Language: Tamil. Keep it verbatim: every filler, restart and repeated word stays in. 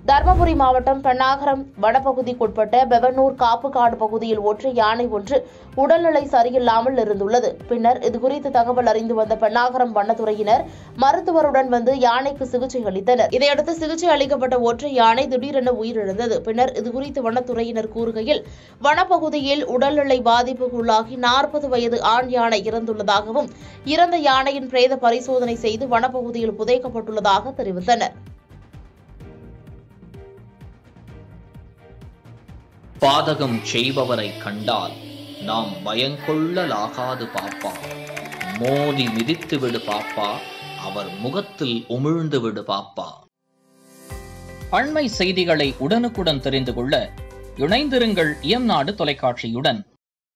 தருமபுரி மாவட்டம் பெண்ணாகரம் வனப்பகுதிக்குட்பட்ட பெவனூர் காப்புக்காடு பகுதியில் ஒற்றை யானை ஒன்று உடல்நிலை சரியில்லாமல் இருந்துள்ளது. பின்னர் இதுகுறித்து தகவல் அறிந்து வந்த பெண்ணாகரம் வனத்துறையினர் மருத்துவருடன் வந்து யானைக்கு சிகிச்சை அளித்தனர். இதையடுத்து சிகிச்சை அளிக்கப்பட்ட ஒற்றை யானை திடீரென உயிரிழந்தது. பின்னர் இதுகுறித்து வனத்துறையினர் கூறுகையில், வனப்பகுதியில் உடல்நிலை பாதிப்புக்குள்ளாகி நாற்பது வயது ஆண் யானை இறந்துள்ளதாகவும், இறந்த யானையின் பிரேத பரிசோதனை செய்து வனப்பகுதியில் புதைக்கப்பட்டுள்ளதாக தெரிவித்தனர். பாதகம் செய்பவரை கண்டால் நாம் பயங்கொள்ளலாகாது பாப்பா. மோதி மிதித்து விடு பாப்பா, அவர் முகத்தில் உமிழ்ந்து விடு பாப்பா. அண்மை செய்திகளை உடனுக்குடன் தெரிந்து கொள்ள இணைந்திருங்கள் இயம்நாடு தொலைக்காட்சியுடன்.